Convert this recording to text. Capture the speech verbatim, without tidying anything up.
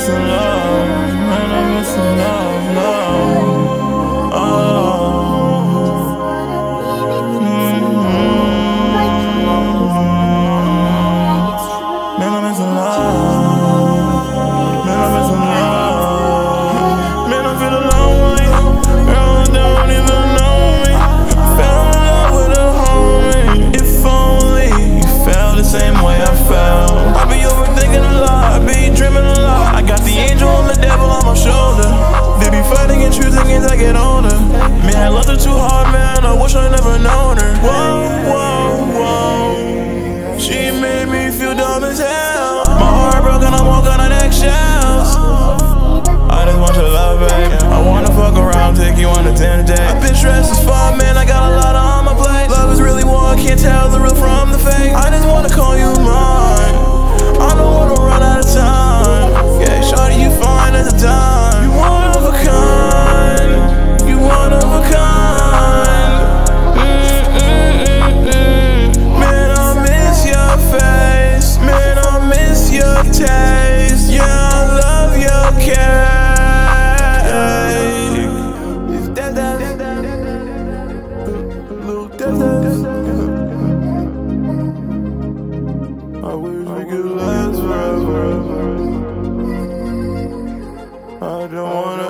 missing love, man, I'm missing love, love. Oh. Mm-hmm. Man, I'm missing love. Man, I'm missing love. Man, I feel lonely. Girls don't even know me. Fell in love with a homie. If only you felt the same way I felt. I be overthinking a lot, I be dreaming a lot. I got the angel and the devil on my shoulder. They be fighting and choosing as I get older. Man, I loved her too hard, man, I wish I never known her. Whoa, whoa, whoa. She made me feel dumb as hell. My heart broken, I'm walking on eggshells. I just want your love, baby. I wanna fuck around, take you on a ten day. I've been stressed as fuck, man, I got a lot on my plate. Love is really war, I can't tell the real from the fake. I just wanna call you mine. I don't wanna run out of time. Yeah, shawty, you fine at the time. You one of a kind. You one of a kind. Mm, mm, mm, mm. Man, I miss your face. Man, I miss your taste. Yeah, I love your cake. It's dead, dead, little dead, dead. I wish we could last forever. I don't wanna